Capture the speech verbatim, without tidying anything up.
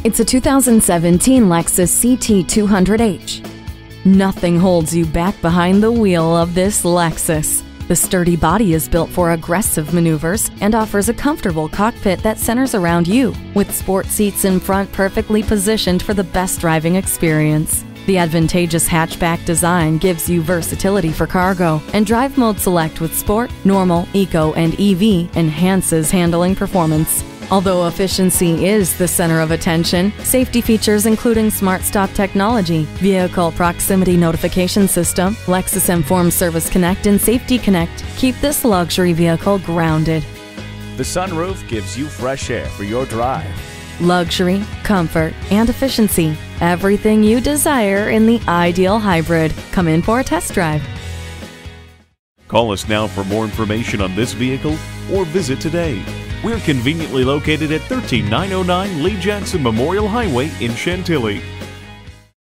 It's a two thousand seventeen Lexus C T two hundred H. Nothing holds you back behind the wheel of this Lexus. The sturdy body is built for aggressive maneuvers and offers a comfortable cockpit that centers around you, with sport seats in front perfectly positioned for the best driving experience. The advantageous hatchback design gives you versatility for cargo, and Drive Mode Select with Sport, Normal, Eco, and E V enhances handling performance. Although efficiency is the center of attention, safety features including Smart Stop technology, Vehicle Proximity Notification System, Lexus Informed Service Connect, and Safety Connect keep this luxury vehicle grounded. The sunroof gives you fresh air for your drive. Luxury, comfort, and efficiency. Everything you desire in the ideal hybrid. Come in for a test drive. Call us now for more information on this vehicle or visit today. We're conveniently located at one three nine oh nine Lee Jackson Memorial Highway in Chantilly.